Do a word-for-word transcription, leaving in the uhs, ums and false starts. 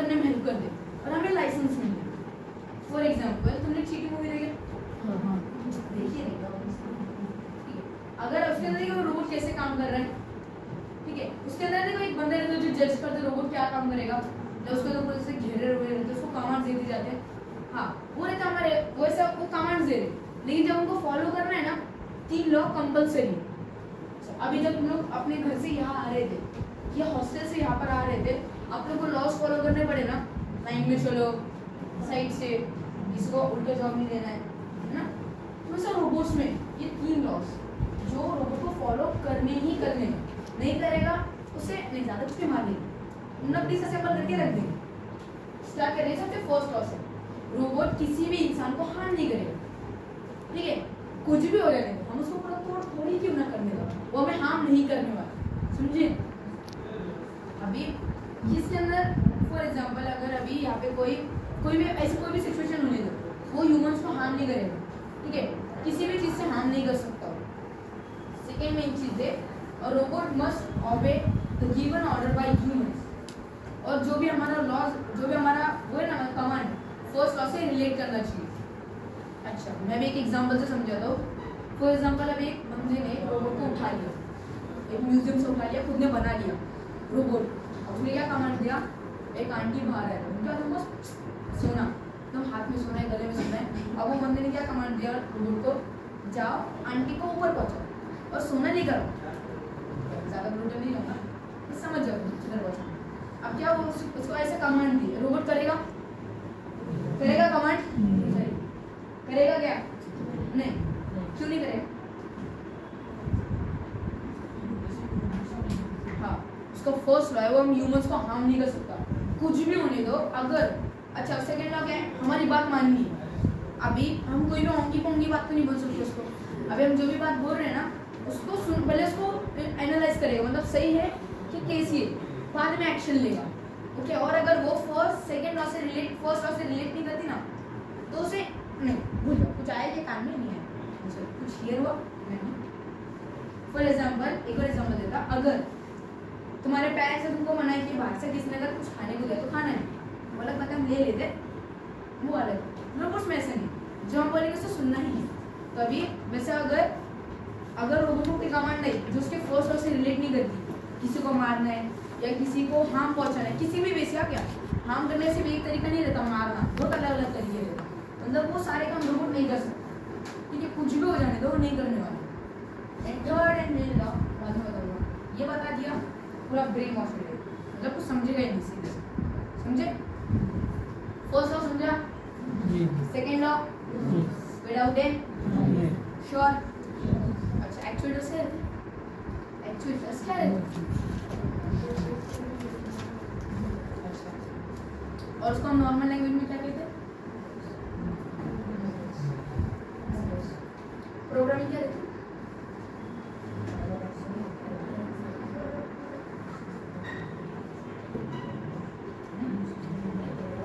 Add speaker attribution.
Speaker 1: करने में हेल्प कर दे और हमें लाइसेंस मिल जाए। फॉर एग्जाम्पल तुमने चीटी मूवी देखी? हाँ देखिए नहीं, अगर उसके अंदर देखो रोबोट कैसे काम कर रहा है, ठीक है, उसके अंदर देखो एक बंदा रहता है जो जज करते रोबोट क्या काम करेगा, जब उसके ऊपर जैसे घेरे हुए रहते हैं उसको कमांड्स दे दी जाते हैं, हाँ वो रहता हमारे वैसे आपको कमांड्स दे रहे, लेकिन जब उनको फॉलो करना है ना तीन लॉ कंपलसरी। अभी जब तुम लोग अपने घर से यहाँ आ रहे थे या हॉस्टल से यहाँ पर आ रहे थे, आप लोग को लॉस फॉलो करने पड़े ना, लाइन में चलो, साइड से, इसको उल्टा जवाब नहीं देना है, है ना। तो सर रोबोट्स में ये तीन लॉस जो रोबोट को फॉलो करने ही करने, नहीं करेगा उसे नहीं ज़्यादा कुछ भी मार देंगे, नब्बे से असेंबल करके रख देंगे। स्टार्ट करें सबसे फर्स्ट लॉस है रोबोट किसी भी इंसान को हार्म नहीं करेगा, ठीक है, कुछ भी हो जाने दो, हम उसको पूरा तोड़ थोड़ी क्यों ना करने दो, वो हमें हार्म नहीं करने वाला, समझे। अभी इसके अंदर फॉर एग्जांपल अगर अभी यहाँ पे कोई कोई भी ऐसी कोई भी सिचुएशन होने दो, वो ह्यूमंस को हार्म नहीं करेगा, ठीक है, किसी भी चीज़ से हार्म नहीं कर सकता। सेकेंड मेन चीज़ है और robot must obey the given order by humans, और जो भी हमारा लॉज जो भी हमारा वो है ना कमांड फर्स्ट लॉ से रिलेट करना चाहिए। अच्छा मैं भी एक एग्जांपल से समझाता हूँ। फॉर एग्जांपल अभी एक बंदे ने रोबोट को उठा लिया, एक म्यूजियम से उठा लिया, खुद ने बना लिया रोबोट, उसने क्या कमांड दिया, एक आंटी बाहर है उनका तुमको सोना, तुम हाथ में सोना है, गले में सोना है। अब वो बंदे ने क्या कमांड दिया रोबोट को, जाओ आंटी को ऊपर पहुँचाओ और सोना नहीं करो, ज़्यादा ब्रूटल नहीं होगा, समझ जाओ किधर पहुँचा। अब क्या वो उसको ऐसे कमांड दी, रोबोट करेगा करेगा कमांड करेगा क्या? नहीं, क्यों नहीं करेगा? हाँ उसका फर्स्ट लॉ है वो हम ह्यूमंस को हार्म नहीं कर सकता, कुछ भी होने दो। अगर अच्छा सेकेंड लॉ क्या है, हमारी बात माननी है। अभी हम कोई भी ओंगी पोंगी बात तो नहीं बोल सकते उसको, अभी हम जो भी बात बोल रहे हैं ना उसको सुन, पहले उसको एनालाइज करेगा, मतलब सही है कि कैसी है, बाद में एक्शन लेगा, ओके। और अगर वो फर्स्ट सेकेंड लॉ से रिलेट फर्स्ट लॉ से रिलेट नहीं करती ना तो उसे नहीं भूल जाओ, कुछ आया कि काम में नहीं है, कुछ हियर हुआ नहीं। फॉर एग्जाम्पल एक और एग्जाम्पल देता, अगर तुम्हारे पेरेंट्स ने तुमको मना कि बाहर से किसी ने अगर कुछ खाने को दिया तो खाना है, बोला पता हम ले लेते, वो अलग रोबोट्स में ऐसा नहीं, जो हम बोलेंगे उसे सुनना ही है। तो अभी वैसे अगर अगर रोबोट को कोई कमांड नहीं जो उसके फर्स्ट लॉ से रिलेट नहीं करती, किसी को मारना है या किसी को हार्म पहुंचाना है, किसी भी वैसे क्या हार्म करने से भी एक तरीका नहीं रहता, मारना बहुत अलग अलग तरीके रहता, मतलब वो सारे काम रोबोट नहीं कर सकते, ठीक है, कुछ भी हो जाने दो वो नहीं करने वाले। And third and main law बाद में बताऊंगा, ये बता दिया पूरा ब्रेन वॉश हो गया, मतलब कुछ समझेगा ही नहीं सीधे, समझे। फर्स्ट लॉ समझा, second law without a sure. अच्छा एक्चुएटर्स है, एक्चुएटर्स क्या है, अच्छा और उसको हम नॉर्मल लैंग्वेज में क्या कहते हैं, प्रोग्रामिंग क्या रहता है।